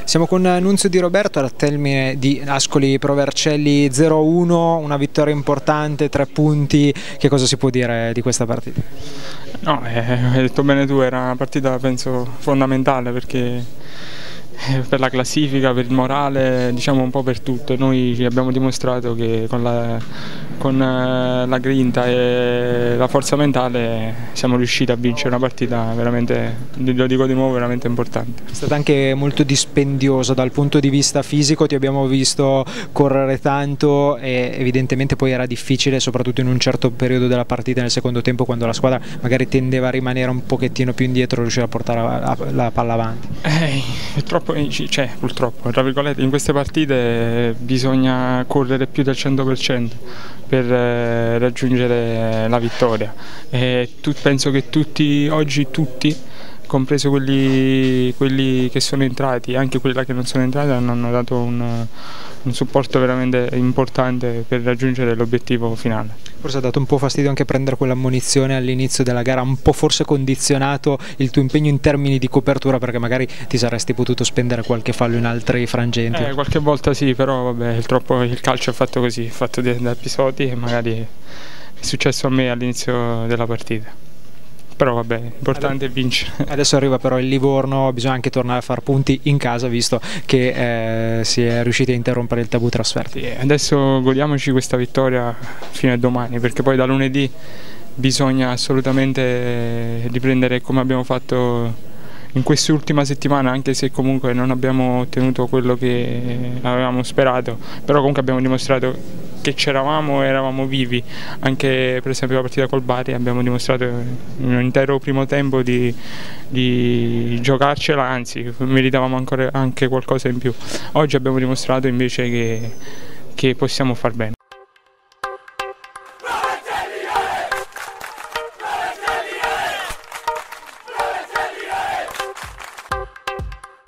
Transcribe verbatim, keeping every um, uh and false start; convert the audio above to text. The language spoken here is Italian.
Siamo con Nunzio Di Roberto al termine di Ascoli Pro Vercelli zero a uno, una vittoria importante, tre punti. Che cosa si può dire di questa partita? No, eh, hai detto bene tu, era una partita penso fondamentale perché per la classifica, per il morale, diciamo un po' per tutto. Noi abbiamo dimostrato che con la, con la grinta e la forza mentale siamo riusciti a vincere una partita veramente, lo dico di nuovo, veramente importante. È stata anche molto dispendiosa dal punto di vista fisico, ti abbiamo visto correre tanto e evidentemente poi era difficile, soprattutto in un certo periodo della partita, nel secondo tempo, quando la squadra magari tendeva a rimanere un pochettino più indietro, riuscire a portare la, la, la palla avanti. Eh, purtroppo, cioè, purtroppo, tra virgolette, in queste partite bisogna correre più del cento per cento per eh, raggiungere la vittoria. E tu, penso che tutti, oggi tutti, compreso quelli, quelli che sono entrati, anche quelli là che non sono entrati, hanno dato un, un supporto veramente importante per raggiungere l'obiettivo finale. Forse ha dato un po' fastidio anche prendere quell'ammonizione all'inizio della gara, un po' forse condizionato il tuo impegno in termini di copertura, perché magari ti saresti potuto spendere qualche fallo in altri frangenti. Eh, qualche volta sì, però vabbè, il, troppo, il calcio è fatto così, è fatto da episodi e magari è successo a me all'inizio della partita. Però vabbè, l'importante è vincere. Adesso arriva però il Livorno, bisogna anche tornare a fare punti in casa, visto che eh, si è riusciti a interrompere il tabù trasferta. Sì, adesso godiamoci questa vittoria fino a domani, perché poi da lunedì bisogna assolutamente riprendere come abbiamo fatto in quest'ultima settimana, anche se comunque non abbiamo ottenuto quello che avevamo sperato, però comunque abbiamo dimostrato che c'eravamo e eravamo vivi. Anche per esempio la partita col Bari abbiamo dimostrato in un intero primo tempo di, di giocarcela, anzi meritavamo ancora anche qualcosa in più. Oggi abbiamo dimostrato invece che, che possiamo far bene.